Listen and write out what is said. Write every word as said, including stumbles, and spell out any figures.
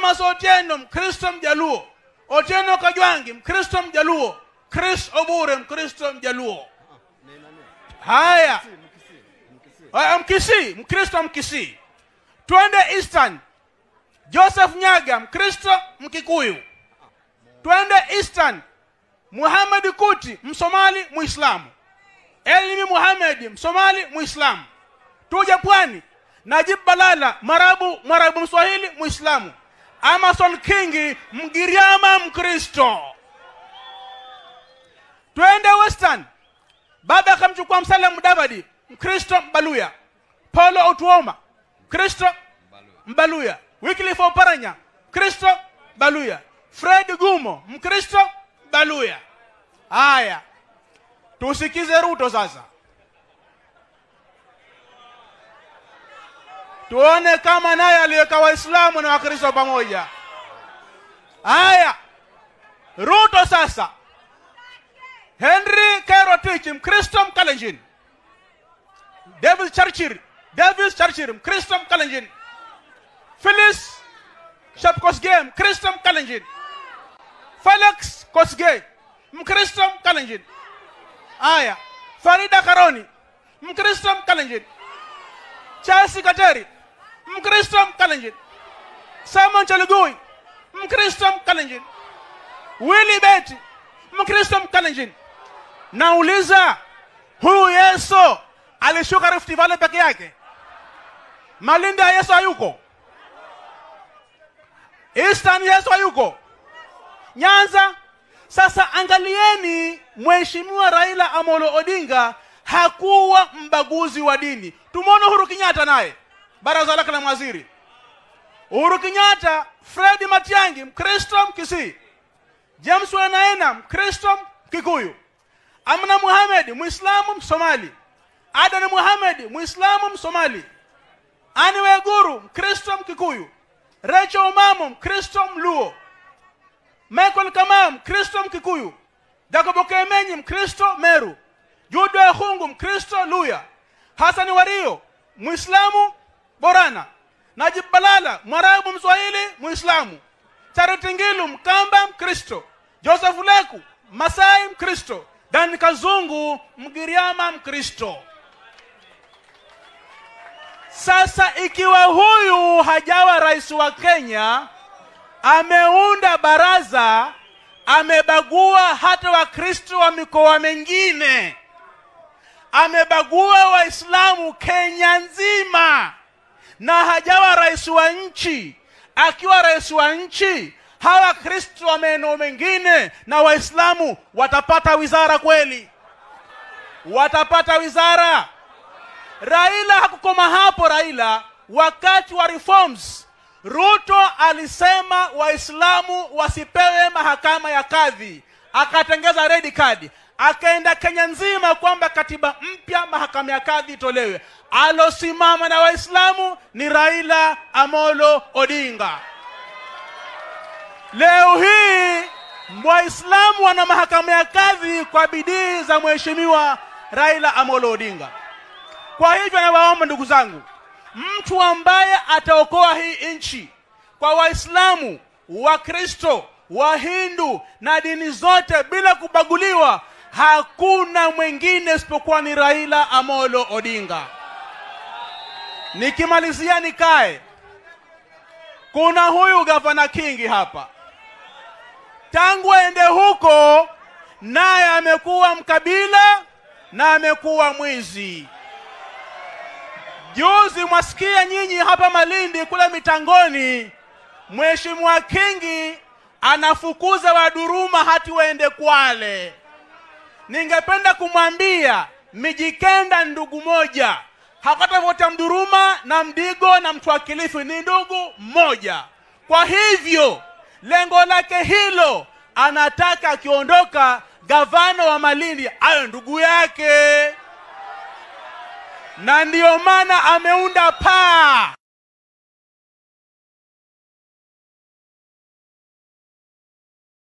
Cosmas Otieno, Mkristo Mjaluo. Otieno Kajwangi, Mkristo Mjaluo. Chris Obure, Mkristo Mjaluo. Haya. Mkisi, Mkristo Mkisi. Twende Eastern. Joseph Nyaga, Mkristo Mkikuyu. Twende Eastern. Muhammad Kuti, Msomali Muislamu. Elimi Muhammad, Msomali Muislamu. Tuje Pwani. Najib Balala, Marabu, Marabu Mswahili Muislamu. Amason Kingi, Mgiriama Mkristo. Twende Western. Baba akamchukua Msala Mudavadi, Mkristo Mbaluya. Paulo Otuoma, Mkristo Mbaluya. Wycliffe Oparanya, Mkristo Mbaluya. Fred Gumo, Mkristo Mbaluya. Haya. Tusikize Ruto sasa. Tuone kama naye aliweka Waislamu na Wakristo pamoja. Haya. Ruto sasa. Henry Kerotich, Mkristo Mkalenjin. David Churchill, David Churchill, Mkristo Mkalenjin. Phyllis Shapkosgei, Mkristo Mkalenjin. Felix Kosgei, Mkristo Mkalenjin. Aya. Farida Karoni, Mkristo Mkalenjin. Chelsea Kateri, Mkristo Mkalenjin. Simon Chalugui, Mkristo Mkalenjin. Willie Beti, Mkristo Mkalenjin. Nauliza, huyu Yesu alishuka Rift Valley peke yake? Malindi Yesu hayuko? Eastern Yesu hayuko? Nyanza? Sasa angalieni, Mheshimiwa Raila Amolo Odinga hakuwa mbaguzi wa dini. Tumeona Uhuru Kenyatta naye, baraza lake la mawaziri. Uhuru Kenyatta, Fred Matiang'i, Mkristo Mkisii. James Wanaena, Mkristo Mkikuyu. Amna Muhammad, Muislamu Msomali. Adan Muhammad, Muislamu Msomali. Ani Weguru, Mkristo Mkikuyu. Rachel Omamo, Mkristo Mluo. Michael Kamau, Mkristo Mkikuyu. Jacob Okemenyi, Mkristo Meru. Jude Hungu, Mkristo Luya. Hassan Wario, Muislamu Borana. Najib Balala, Mwarabu Mswahili Muislamu. Charity Ngilu, Mkamba Mkristo. Joseph Leku, Masai Mkristo. Dan Kazungu, Mgiriama Mkristo. Sasa ikiwa huyu hajawa rais wa Kenya, ameunda baraza, amebagua hata Wakristo wa mikoa mengine, amebagua Waislamu Kenya nzima, na hajawa rais wa nchi. Akiwa rais wa nchi, hawa Kristo wa maeneo mengine na Waislamu watapata wizara kweli? Watapata wizara? Raila hakukoma hapo. Raila wakati wa reforms, Ruto alisema Waislamu wasipewe mahakama ya kadhi, akatengeza red card, akaenda Kenya nzima kwamba katiba mpya mahakama ya kadhi itolewe. Alosimama na Waislamu ni Raila Amolo Odinga. Leo hii Waislamu wana mahakama ya kadhi kwa bidii za Mheshimiwa Raila Amolo Odinga. Kwa hivyo nawaomba ndugu zangu, mtu ambaye ataokoa hii nchi kwa Waislamu, Wakristo, Wahindu na dini zote bila kubaguliwa, hakuna mwingine isipokuwa ni Raila Amolo Odinga. Nikimalizia nikae, kuna huyu Gavana Kingi hapa. Tangu ende huko, naye amekuwa mkabila na amekuwa mwizi. Juzi mwasikia nyinyi hapa Malindi kule mitangoni, Mheshimiwa Kingi anafukuza Waduruma hati waende Kwale. Ningependa kumwambia Mijikenda ndugu moja, hakata vote Mduruma na Mdigo na Mtwakilifu ni ndugu moja. Kwa hivyo lengo lake hilo, anataka akiondoka gavana wa Malindi ayo ndugu yake, na ndio maana ameunda paa.